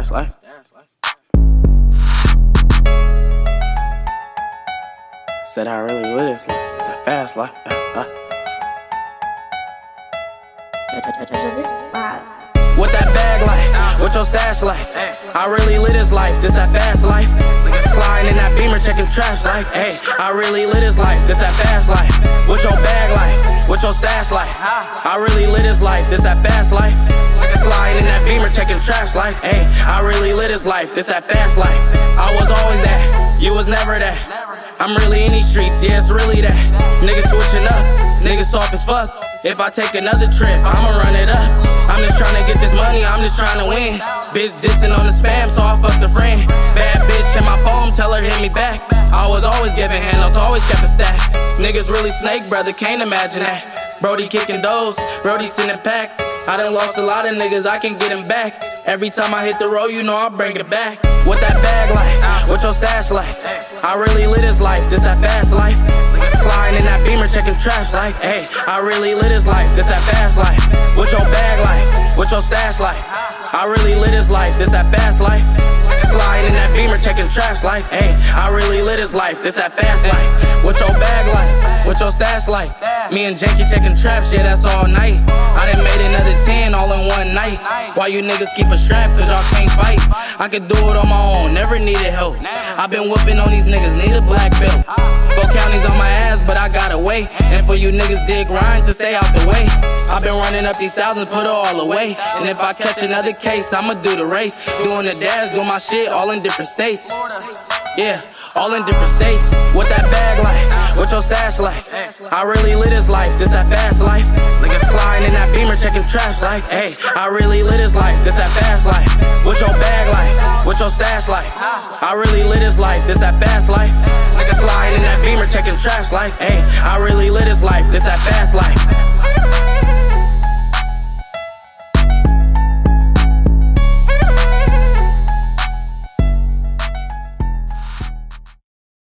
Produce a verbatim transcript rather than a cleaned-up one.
Stash life. Said I really live this life, just that fast life. Uh, uh. What that bag like? What your stash like? I really live this life, this that fast life. Sliding in that Beamer, checking traps like, hey, I really live this life, this that fast life. What your bag like? What your stash like? I really live this life, this that fast life. Sliding in that Beamer, checking traps like, hey, I really live this life, this that fast life. I was always that, you was never that. I'm really in these streets, yeah, it's really that. Niggas switching up, niggas soft as fuck. If I take another trip, I'ma run it up. I'm just tryna get this money, I'm just tryna win. Bitch dissing on the spam, so I fucked a friend. Bad bitch in my phone, tell her hit me back. I was always giving handouts, always kept a stack. Niggas really snake, brother, can't imagine that. Brody kicking those, Brody sending packs. I done lost a lot of niggas, I can get them back. Every time I hit the road, you know I bring it back. What that bag like? What your stash like? I really live this life, this that fast life. Sliding in that Beamer, checking traps like, hey, I really live this life, this that fast life. What your bag like? What your stash like? I really live this life, this that fast life. Sliding in that Beamer, checking traps like, hey, I really live this life, this that fast life. What your bag like? What your stash like? Me and Janky checking traps, yeah, that's all night. I done made another ten all in one night. Why you niggas keep a strap, cause y'all can't fight? I could do it on my own, never needed help. I been whooping on these niggas, need a black belt. Four counties on my ass, but I got away. And for you niggas dig grind to stay out the way. I been running up these thousands, put it all away. And if I catch another case, I'ma do the race. Doing the dash, doing my shit, all in different states. Yeah, all in different states. What that bag like? What your stash like? I really live this life, this that fast life. Sliding in that Beamer, checking traps like, hey, I really live this life, this that fast life. What your bag like? What your stash like? I really live this life, this that fast life. Sliding in that Beamer, checking traps like, hey, I really live this life, this that fast life.